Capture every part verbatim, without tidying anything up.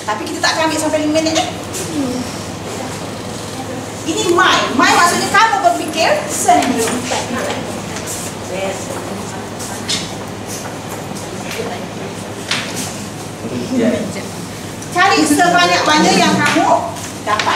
Tapi kita tak akan ambil sampai lima minit ni. Hmm. Ini mind. Mind maksudnya kamu berfikir sendiri. Cari sebanyak-banyak yang kamu dapat.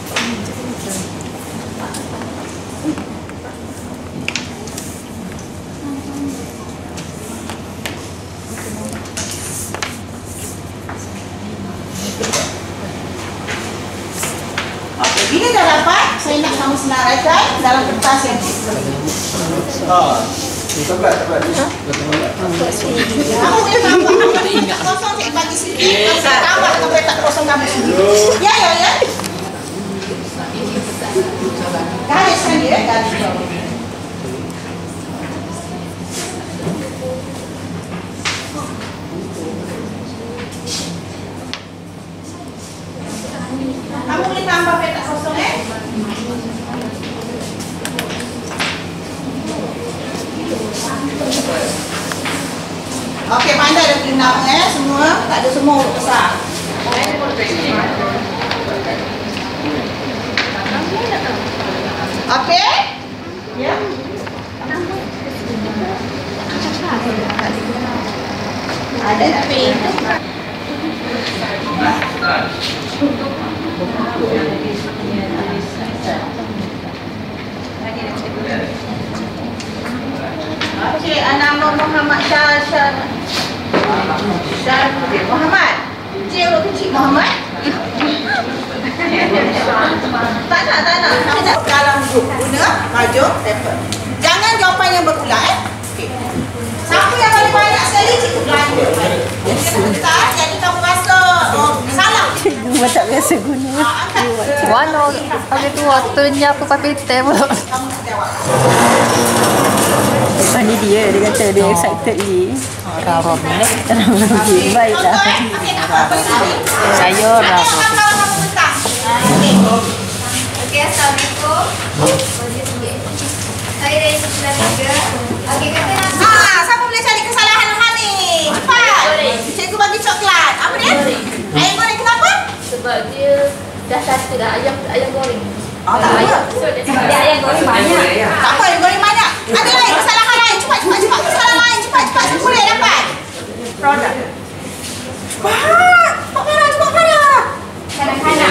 Okey, bila dah dapat, saya nak kamu senaraikan dalam kertas yang ni. Ah. Cepat, cepat. Kamu boleh tambah tak kosong, saya bagi sikit. Saya tambah sampai tak kosong kamu sendiri. Ya, ya, ya. Gariskan dia, gariskan. Kamu boleh tambah petak kosong, eh? Okey, pandai dah pilih nama, eh? Semua, tak ada semua huruf besar. Okey? Ya. Ada tapi Okey, nama Muhammad Syah Syah Syah Muhammad. Cik huruf kecil Muhammad. Tak nak, tak nak. Kita nak dalam grup guna baju paper. Jangan jawapan yang berulang, eh. Okey. Siapa yang paling banyak sekali cikgu belanja. Jadi kita tak, jadi kamu rasa oh, salah. Cikgu tak biasa guna. Mana hari tu waktunya apa pakai tem pula. Kamu nak jawab. Lepas ni dia, dia kata dia excited ni. Rarom ni. Rarom baiklah. Saya rarom. Okey, Assalamualaikum. Saya dari sembilan tiga. Okey, kata nama. Ah, siapa boleh cari kesalahan Han ni? Cepat. Cikgu bagi coklat. Apa dia? Ayam goreng kenapa? Sebab dia dah satu dah ayam ayam goreng. Oh, tak apa. So dia dia ayam goreng banyak. Tak apa, ayam goreng banyak. Ada lain kesalahan lain. Cepat, cepat, cepat. Kesalahan lain. Cepat, cepat. Siapa boleh dapat? Produk. Cepat. Cepat parah, cepat parah. Kanak-kanak.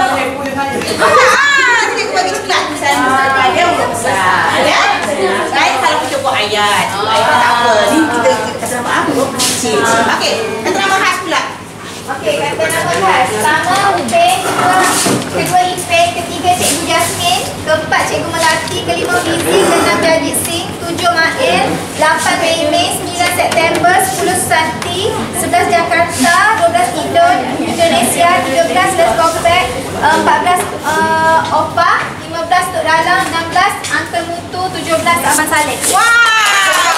Ah, cikgu bagi coklat. Misalnya, dia untuk besar. Ya? Lain kalau kita buat ayat. Ayat tak apa. Ni kita kata nama apa? Kecil. Okey, kata nama khas pula. Okey, kata nama khas. Pertama, Upin. Kedua, kedua Ipin. Ketiga, Cikgu Jasmine. Keempat, Cikgu Melati. Kelima, Fizi. Keenam, Jadid Singh. Tujuh, Mail. Lapan, Mei Mei. Sembilan, September. Sepuluh, Santi. Sebelas, Jakarta. Dua belas, Indon, Indonesia. Tiga belas, Les Compact. Empat belas, uh, Opa. Lima belas, Tok Dalam. Enam belas, Uncle Mutu. Tujuh belas, Abang Saleh. Wah!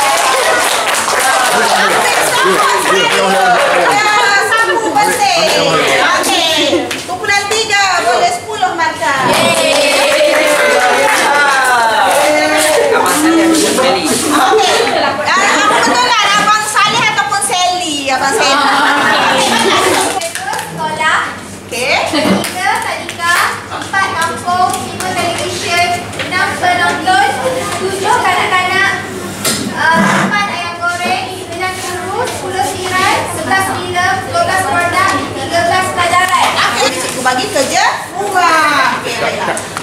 Satu bersih. Okey. Kumpulan tiga boleh sepuluh markah. Abang Saleh atau Sally? Okey. Apa betul lah Abang Saleh ataupun Sally? Abang Sally. Sekolah. Okey. Tiga, tadika. Empat, kampung. Lima, televisyen. Enam, penonton. Tujuh, kanak-kanak. Uh, Lapan, ayam goreng. Sembilan, guru. Sepuluh, siran. Sebelas, film. Dua belas, produk. Tiga belas, pelajaran. Okey, cikgu bagi kerja rumah. Okey, baiklah.